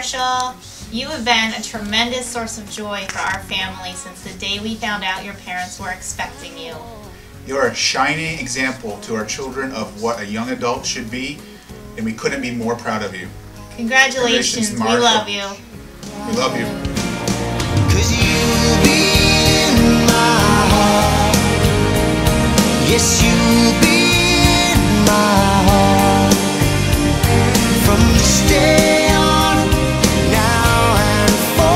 Marshall. You have been a tremendous source of joy for our family since the day we found out your parents were expecting you. You're a shining example to our children of what a young adult should be, and we couldn't be more proud of you. Congratulations, we love you. We love you. 'Cause you'll be in my heart. Yes, you'll be in my heart. From this day on, now and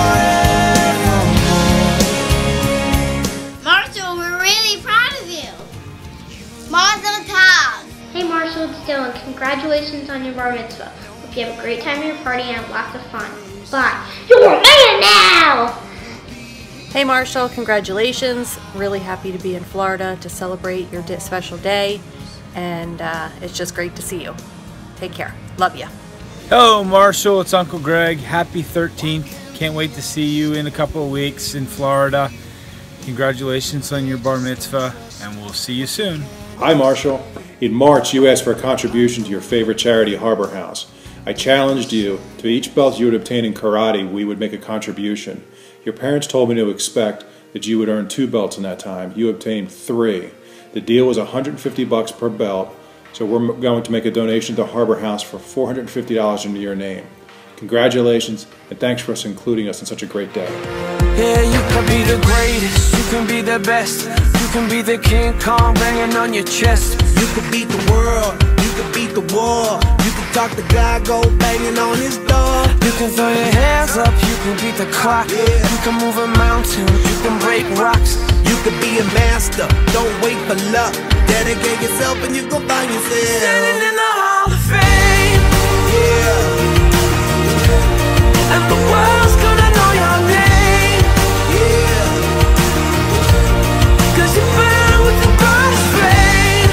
forevermore. Marshall, we're really proud of you. Mazel tov. Hey Marshall, it's Dylan. Congratulations on your bar mitzvah. Hope you have a great time at your party and have lots of fun. Bye. You're a man now! Hey Marshall, congratulations. Really happy to be in Florida to celebrate your special day, and it's just great to see you. Take care. Love you. Hello Marshall, it's Uncle Greg. Happy 13th. Can't wait to see you in a couple of weeks in Florida. Congratulations on your bar mitzvah, and we'll see you soon. Hi Marshall. In March, you asked for a contribution to your favorite charity, Harbor House. I challenged you to each belt you would obtain in karate, we would make a contribution. Your parents told me to expect that you would earn 2 belts in that time. You obtained 3. The deal was $150 per belt, so we're going to make a donation to Harbor House for $450 into your name. Congratulations, and thanks for including us in such a great day. Yeah, you can be the greatest, you can be the best. You can be the King Kong banging on your chest. You can beat the world, you can beat the war. You can talk to God, go banging on his door. You can throw your hands up, you can beat the clock. You can move a mountain, you can break rocks. You can be a master, don't wait for luck. Dedicate yourself and you gon' find yourself standing in the Hall of Fame. Yeah. And the world's gonna know your name. Yeah. 'Cause you burn with the brightest flame.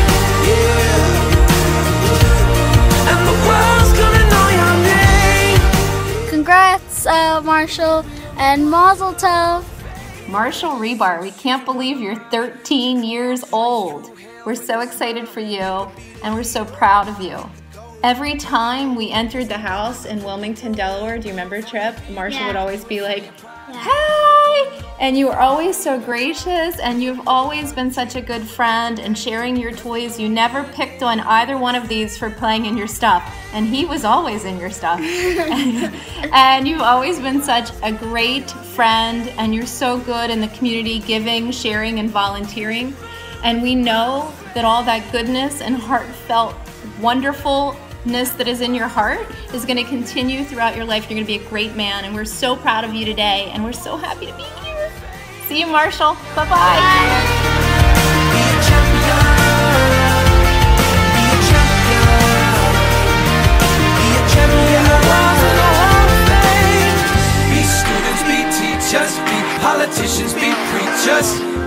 Yeah. And the world's gonna know your name. Congrats, Marshall, and Mazel tov. Marshall Rebar, we can't believe you're 13 years old. We're so excited for you, and we're so proud of you. Every time we entered the house in Wilmington, Delaware, do you remember, Trip? Marshall would always be like, hi! And you were always so gracious, and you've always been such a good friend and sharing your toys. You never picked on either one of these for playing in your stuff, and he was always in your stuff. And you've always been such a great friend, and you're so good in the community, giving, sharing, and volunteering. And we know that all that goodness and heartfelt wonderfulness that is in your heart is going to continue throughout your life. You're going to be a great man, and we're so proud of you today, and we're so happy to be here. See you, Marshall. Bye-bye. Be a champion. Be a champion. Be a champion. Be students, be teachers, be politicians, be preachers.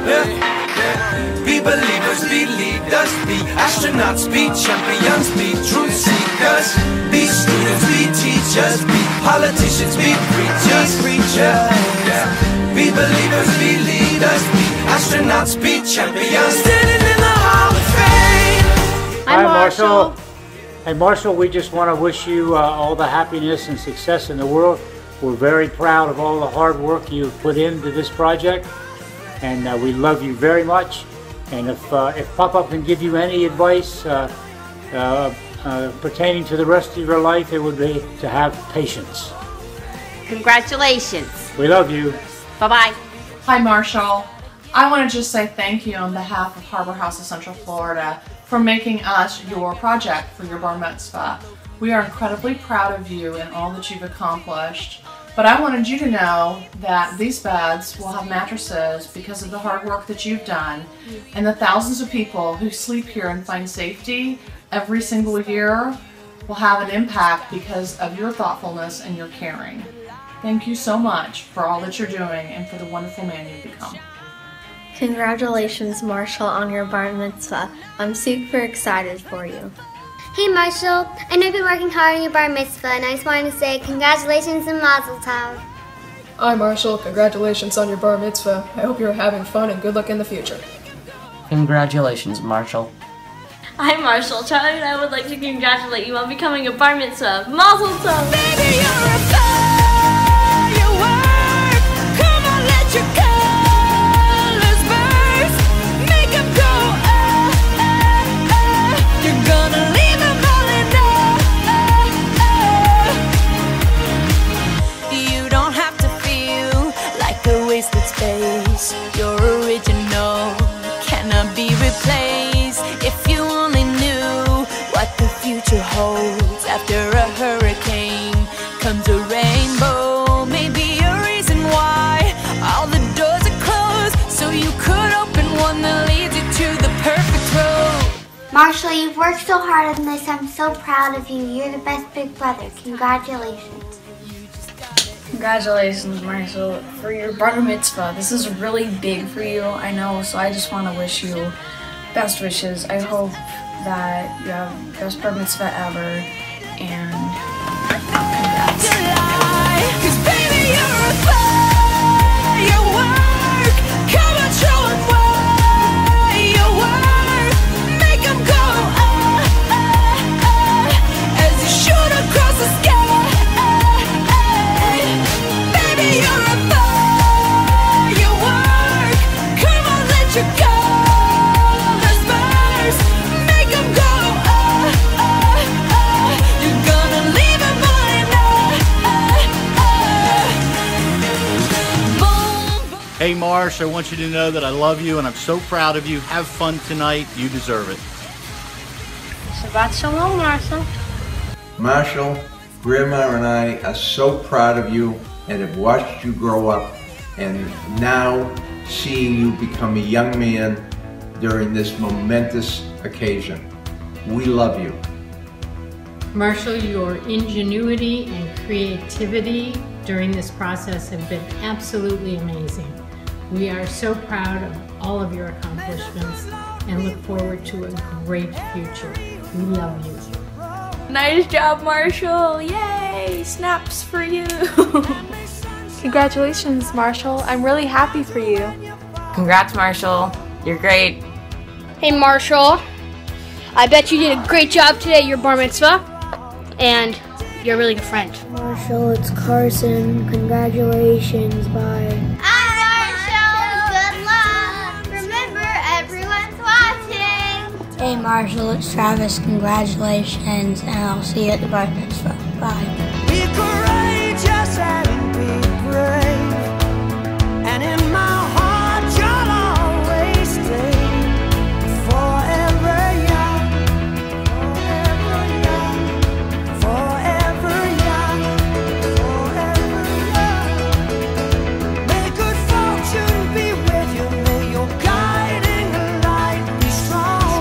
Be believers, be leaders, be astronauts, be champions, be truth seekers. Be students, be teachers, be politicians, be preachers, Be believers, be leaders, be astronauts, be champions, standing in the Hall of Fame. Hi Marshall. Hey Marshall, we just want to wish you all the happiness and success in the world. We're very proud of all the hard work you've put into this project, and we love you very much. And if Papa can give you any advice pertaining to the rest of your life, it would be to have patience. Congratulations. We love you. Bye-bye. Hi, Marshall. I want to just say thank you on behalf of Harbor House of Central Florida for making us your project for your bar mitzvah. We are incredibly proud of you and all that you've accomplished. But I wanted you to know that these beds will have mattresses because of the hard work that you've done, and the thousands of people who sleep here and find safety every single year will have an impact because of your thoughtfulness and your caring. Thank you so much for all that you're doing and for the wonderful man you've become. Congratulations, Marshall, on your bar mitzvah. I'm super excited for you. Hey Marshall, I know you've been working hard on your bar mitzvah, and I just wanted to say congratulations and mazel tov. Hi Marshall, congratulations on your bar mitzvah. I hope you're having fun and good luck in the future. Congratulations, Marshall. Hi Marshall, Charlie and I would like to congratulate you on becoming a bar mitzvah. Mazel tov! Baby, you're a Marshall, you've worked so hard on this. I'm so proud of you. You're the best big brother. Congratulations. Congratulations, Marshall, for your bar mitzvah. This is really big for you, I know, so I just want to wish you best wishes. I hope that you have the best bar mitzvah ever, and congrats. Hey Marsh, I want you to know that I love you and I'm so proud of you. Have fun tonight. You deserve it. Shabbat Shalom, Marshall. Marshall, Grandma and I are so proud of you and have watched you grow up, and now seeing you become a young man during this momentous occasion. We love you. Marshall, your ingenuity and creativity during this process have been absolutely amazing. We are so proud of all of your accomplishments and look forward to a great future. We love you. Nice job, Marshall. Yay! Snaps for you. Congratulations, Marshall. I'm really happy for you. Congrats, Marshall. You're great. Hey, Marshall. I bet you did a great job today at your bar mitzvah, and you're a really good friend. Marshall, it's Carson. Congratulations. Bye. Hey Marshall, it's Travis. Congratulations, and I'll see you at the bar mitzvah. Bye. Be courageous and be brave, and in my heart you'll always stay forever young, forever young, forever young. May good fortune be with you, may your guiding light be strong.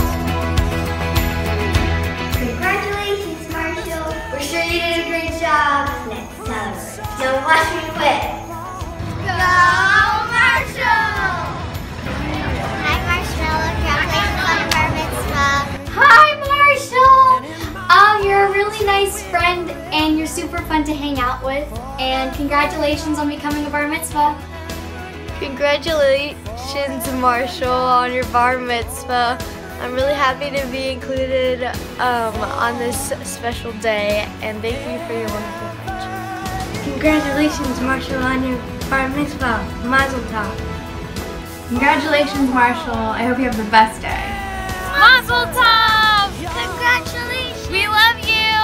Congratulations, Marshall. We're sure you did a great job. Next summer. Don't watch me quit. Go, Marshall! Hi, Marshall. Congratulations on your bar mitzvah. Hi, Marshall! You're a really nice friend, and you're super fun to hang out with. And congratulations on becoming a bar mitzvah. Congratulations, Marshall, on your bar mitzvah. I'm really happy to be included on this special day, and thank you for your wonderful friendship. Congratulations, Marshall, on your bar mitzvah. Mazel tov. Congratulations, Marshall. I hope you have the best day. Mazel tov! Congratulations! We love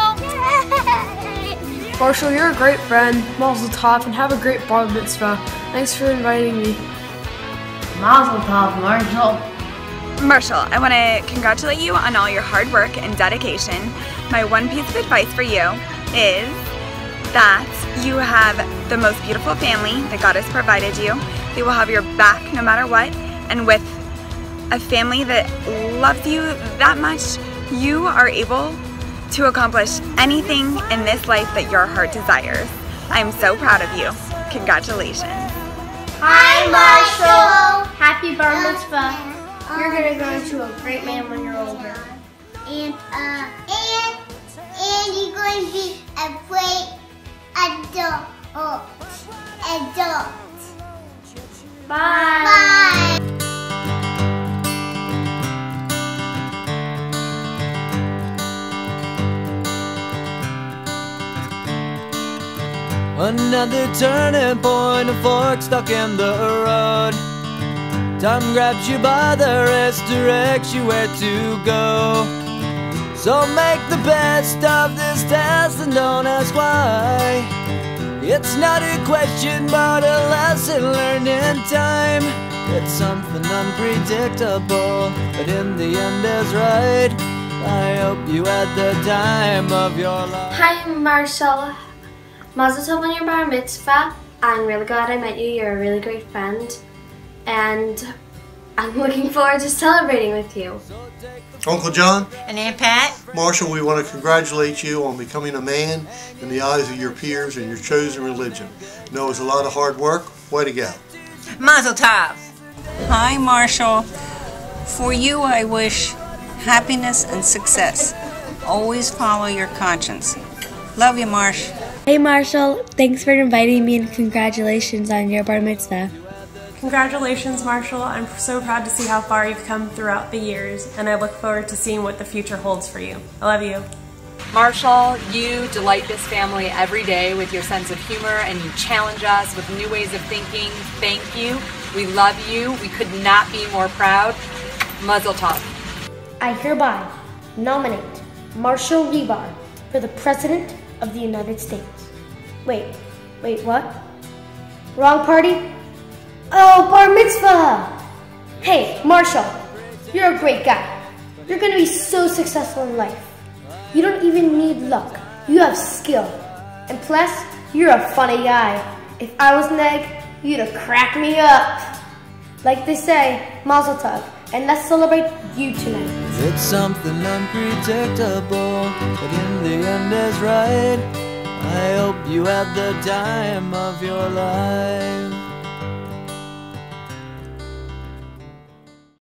you! Marshall, you're a great friend. Mazel tov, and have a great bar mitzvah. Thanks for inviting me. Mazel tov, Marshall. Marshall, I want to congratulate you on all your hard work and dedication. My one piece of advice for you is that you have the most beautiful family that God has provided you. They will have your back no matter what, and with a family that loves you that much, you are able to accomplish anything in this life that your heart desires. I'm so proud of you. Congratulations. Hi, Marshall. Happy bar mitzvah. You're gonna go into a great man when you're older. And you're going to be a great adult. Bye. Bye. Another turning point, a fork stuck in the road. Time grabs you by the wrist, directs you where to go. So make the best of this test and don't ask why. It's not a question but a lesson learned in time. It's something unpredictable, but in the end is right. I hope you had the time of your life. Hi, Marshall. Mazel tov on your bar mitzvah. I'm really glad I met you. You're a really great friend. And I'm looking forward to celebrating with you. Uncle John and Aunt Pat. Marshall, we want to congratulate you on becoming a man in the eyes of your peers and your chosen religion. I know it's a lot of hard work. Way to go. Mazel tov. Hi, Marshall. For you, I wish happiness and success. Always follow your conscience. Love you, Marsh. Hey, Marshall. Thanks for inviting me and congratulations on your bar mitzvah. Congratulations, Marshall. I'm so proud to see how far you've come throughout the years, and I look forward to seeing what the future holds for you. I love you. Marshall, you delight this family every day with your sense of humor, and you challenge us with new ways of thinking. Thank you. We love you. We could not be more proud. Mazel tov. I hereby nominate Marshall Rebar for the President of the United States. Wait, what? Wrong party? Oh, bar mitzvah! Hey, Marshall, you're a great guy. You're gonna be so successful in life. You don't even need luck. You have skill. And plus, you're a funny guy. If I was an egg, you'd have cracked me up. Like they say, mazel tov, and let's celebrate you tonight. It's something unpredictable, but in the end is right. I hope you had the time of your life.